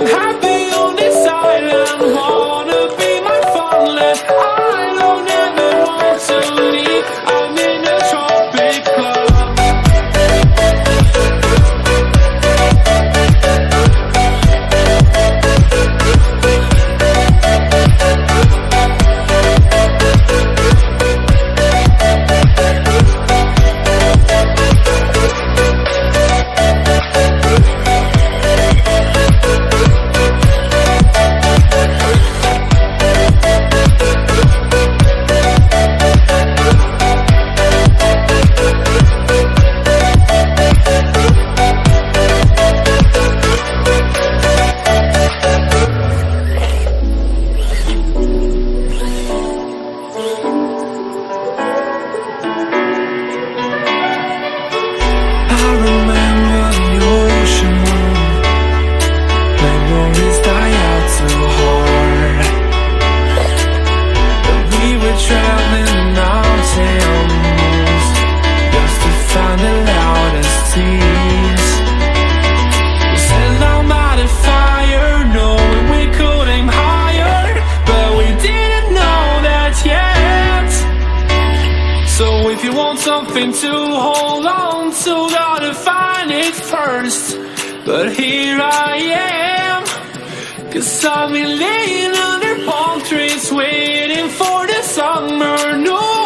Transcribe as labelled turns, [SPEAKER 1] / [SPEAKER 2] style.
[SPEAKER 1] I'm happy on this island, wanna be my farmland. I don't ever want to leave, I'm in a tropic club. If you want something to hold on to, gotta find it first. But here I am, 'cause I've been laying under palm trees, waiting for the summer. No